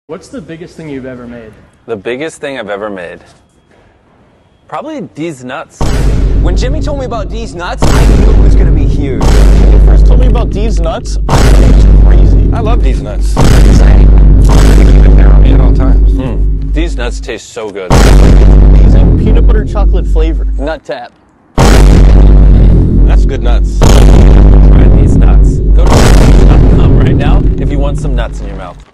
What's the biggest thing you've ever made? The biggest thing I've ever made? Probably Deez Nuts. When Jimmy told me about Deez Nuts, I knew it was gonna be huge. When you first told me about Deez Nuts, I thought it was crazy. I love Deez Nuts. Exciting. I keep it there on me at all times. Deez Nuts taste so good. Amazing peanut butter chocolate flavor. Nut tap. That's good nuts. Try Deez Nuts. Go to deeznuts.com right now if you want some nuts in your mouth.